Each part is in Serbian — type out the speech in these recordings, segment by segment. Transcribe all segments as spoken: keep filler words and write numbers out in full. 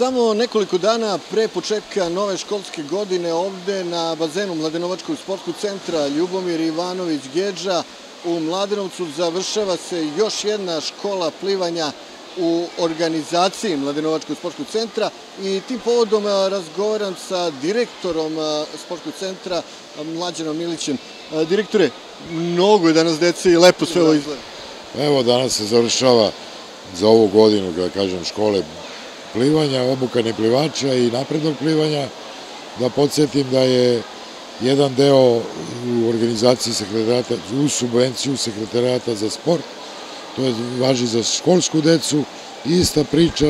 Samo nekoliko dana pre početka nove školske godine ovde na bazenu Mladenovačkog sportskog centra Ljubomir Ivanović Gedža u Mladenovcu završava se još jedna škola plivanja u organizaciji Mladenovačkog sportskog centra i tim povodom razgovaram sa direktorom sportskog centra Mlađanom Milićem. Direktore, mnogo je danas dece i lepo sve ovo izgleda. Evo, danas se završava za ovu godinu, da kažem, škole plivanja, obukane plivača i naprednog plivanja. Da podsjetim da je jedan deo u organizaciji sekretarata, u subvenciju sekretarata za sport, to je važi za školsku decu, ista priča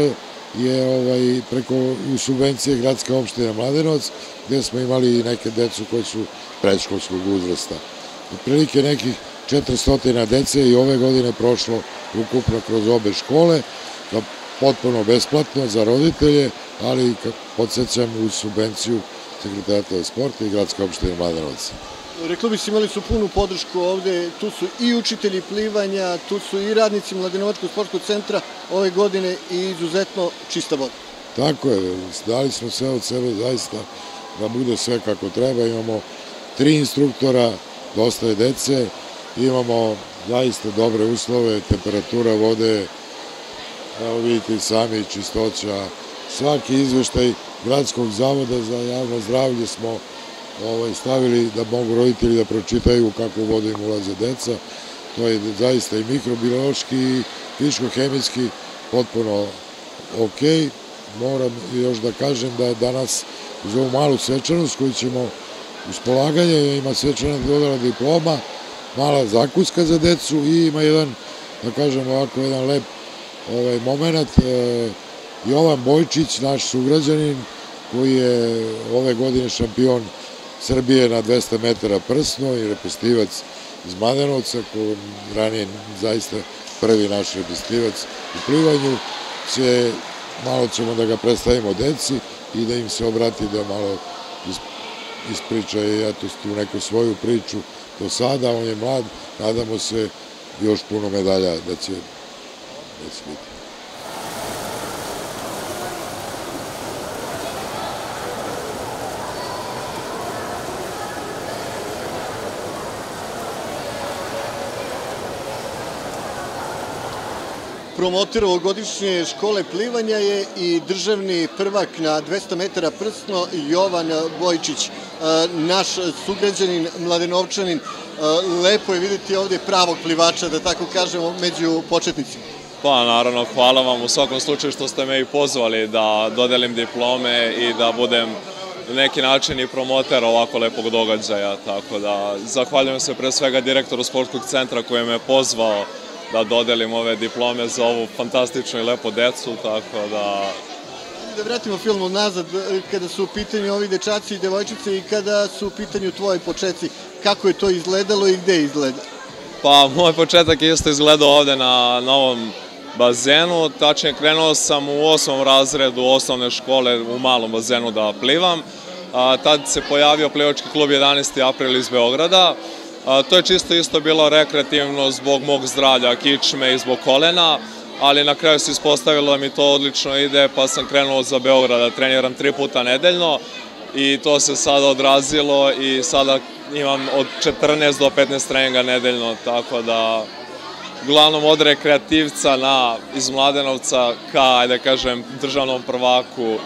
je preko u subvencije gradske opštine Mladenovac, gde smo imali i neke decu koji su predškolskog uzrasta. Otprilike nekih četiristo dece i ove godine prošlo ukupno kroz obe škole, potpuno besplatno za roditelje, ali podsjećam u subvenciju sekretarata za sport i gradske opštine Mladenovac. Reklo bi se, imali su punu podršku ovde, tu su i učitelji plivanja, tu su i radnici Mladenovačkog sportskog centra ove godine i izuzetno čista voda. Tako je, dali smo sve od sebe zaista da bude sve kako treba, imamo tri instruktora, dosta je dece, imamo zaista dobre uslove, temperatura vode, evo vidite i sami, čistoća, svaki izveštaj Gradskog zavoda za javno zdravlje smo stavili da mogu roditelji da pročitaju kako u vodu im ulaze deca. To je zaista i mikrobiološki i fizičko-hemijski potpuno ok. Moram još da kažem da je danas uz ovu malu svečanost koju ćemo uz polaganje, ima svečana dodala diploma, mala zakuska za decu i ima jedan, da kažem ovako, jedan lep moment. Jovan Bojčić, naš sugrađanin, koji je ove godine šampion Srbije na dvesta metara prsno i repestivac iz Mladenovca, koji ranije zaista prvi naš repestivac u plivanju, malo ćemo da ga predstavimo deci i da im se obrati da malo ispriča i tu neku svoju priču do sada. On je mlad, nadamo se još puno medalja da će biti. Promoter ovogodišnje škole plivanja je i državni prvak na dvesta metara prsno Jovan Bojčić, naš sugrađanin, Mladenovčanin. Lepo je vidjeti ovdje pravog plivača, da tako kažemo, među početnicima. Pa naravno, hvala vam u svakom slučaju što ste me i pozvali da dodelim diplome i da budem na neki način i promoter ovako lepog događaja. Tako da zahvaljujem se pre svega direktoru sportskog centra koji me pozvao da dodelim ove diplome za ovu fantastičnu i lepu decu, tako da... Da vratimo film nazad, kada su u pitanju ovi dečaci i devojčice i kada su u pitanju tvoji početci, kako je to izgledalo i gde izgleda? Pa, moj početak je isto izgledao ovde na novom bazenu, tačnije krenuo sam u osmom razredu osnovne škole u malom bazenu da plivam, tad se pojavio plivački klub jedanaesti april iz Beograda. To je čisto isto bilo rekreativno zbog mog zdravlja, kičme i zbog kolena, ali na kraju se ispostavilo da mi to odlično ide, pa sam krenuo za Beograd da treniram tri puta nedeljno i to se sada odrazilo i sada imam od četrnaest do petnaest treninga nedeljno, tako da uglavnom od rekreativca iz Mladenovca ka, ajde kažem, državnom prvaku.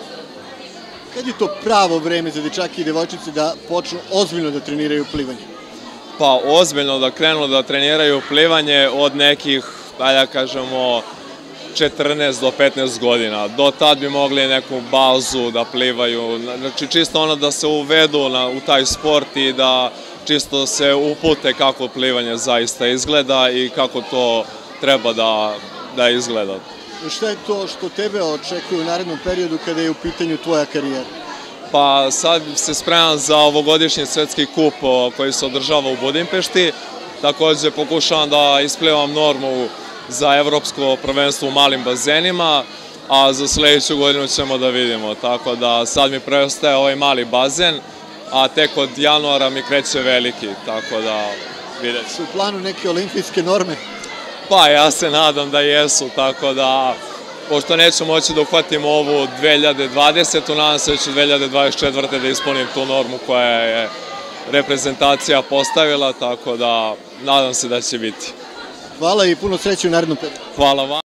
Kad je to pravo vreme za dečake i devojčice da počnu ozbiljno da treniraju plivanje? Pa ozbiljno da krenu da treniraju plivanje od nekih, da kažemo, četrnaest do petnaest godina. Do tad bi mogli neku bazu da plivaju, znači čisto ono da se uvedu u taj sport i da čisto se upute kako plivanje zaista izgleda i kako to treba da izgleda. Šta je to što tebe očekuje u narednom periodu kada je u pitanju tvoja karijera? Pa sad se spremam za ovogodišnji svetski kup koji se održava u Budimpešti. Takođe pokušavam da isplivam normu za evropsko prvenstvo u malim bazenima, a za sledeću godinu ćemo da vidimo. Tako da sad mi preostaje ovaj mali bazen, a tek od januara mi kreće veliki, tako da vidjet ću. Su u planu neke olimpijske norme? Pa ja se nadam da jesu, tako da pošto neću moći da uhvatim ovu dve hiljade dvadesete. nadam se da ću dve hiljade dvadeset četvrte da ispunim tu normu koja je reprezentacija postavila, tako da nadam se da će biti. Hvala i puno sreće u narednom periodu. Hvala vam.